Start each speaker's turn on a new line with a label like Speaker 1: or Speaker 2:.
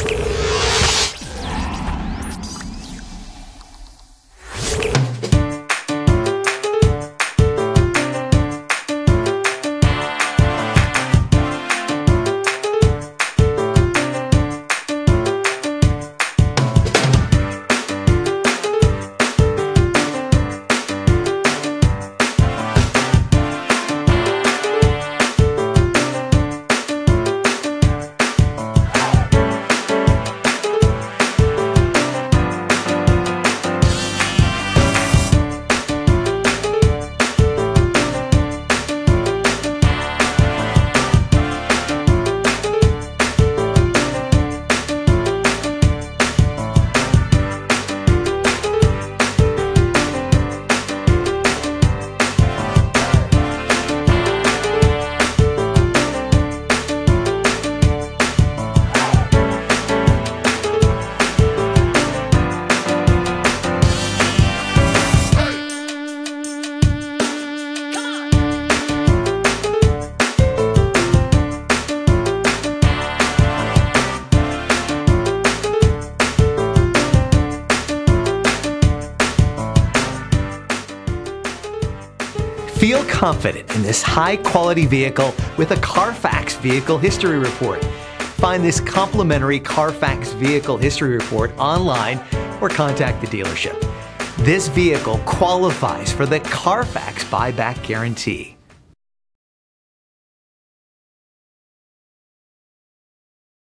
Speaker 1: Feel confident in this high-quality vehicle with a CarFax Vehicle History Report. Find this complimentary CarFax Vehicle History Report online or contact the dealership. This vehicle qualifies for the CarFax Buyback Guarantee.